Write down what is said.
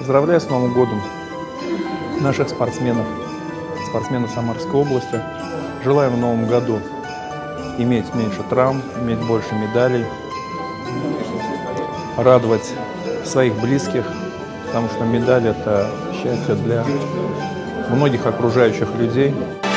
Поздравляю с Новым годом наших спортсменов Самарской области. Желаю в Новом году иметь меньше травм, иметь больше медалей, радовать своих близких, потому что медаль – это счастье для многих окружающих людей.